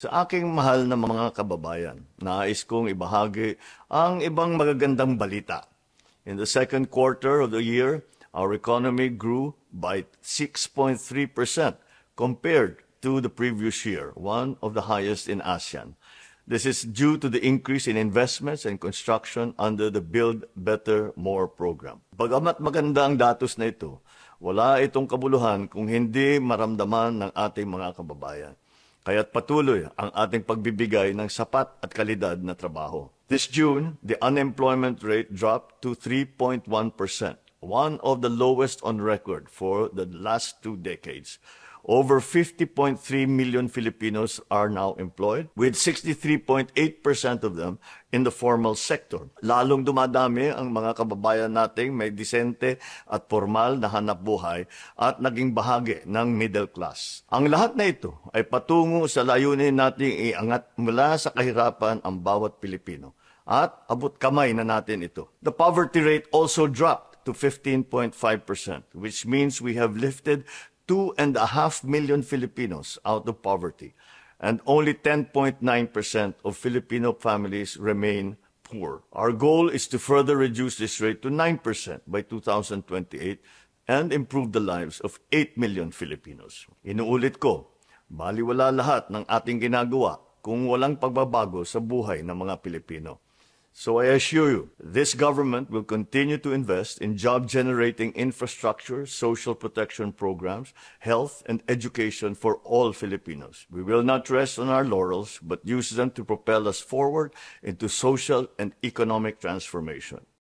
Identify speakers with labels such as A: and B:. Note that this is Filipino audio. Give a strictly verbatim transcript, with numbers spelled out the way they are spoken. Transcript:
A: Sa aking mahal na mga kababayan, nais kong ibahagi ang ibang magagandang balita. In the second quarter of the year, our economy grew by six point three percent compared to the previous year, one of the highest in ASEAN. This is due to the increase in investments and construction under the Build Better More program. Bagamat maganda ang datos na ito, wala itong kabuluhan kung hindi maramdaman ng ating mga kababayan. Kaya't patuloy ang ating pagbibigay ng sapat at kalidad na trabaho. This June, the unemployment rate dropped to three point one percent, one of the lowest on record for the last two decades. Over fifty point three million Filipinos are now employed, with sixty-three point eight percent of them in the formal sector. Lalong dumadami ang mga kababayan nating may disente at formal na hanapbuhay at naging bahagi ng middle class. Ang lahat na ito ay patungo sa layunin nating iangat mula sa kahirapan ang bawat Pilipino at abot kamay na natin ito. The poverty rate also dropped to fifteen point five percent, which means we have lifted two and a half million Filipinos out of poverty, and only ten point nine percent of Filipino families remain poor. Our goal is to further reduce this rate to nine percent by two thousand twenty-eight and improve the lives of eight million Filipinos. Inuulit ko, baliwala lahat ng ating ginagawa kung walang pagbabago sa buhay ng mga Pilipino. So I assure you, this government will continue to invest in job-generating infrastructure, social protection programs, health, and education for all Filipinos. We will not rest on our laurels, but use them to propel us forward into social and economic transformation.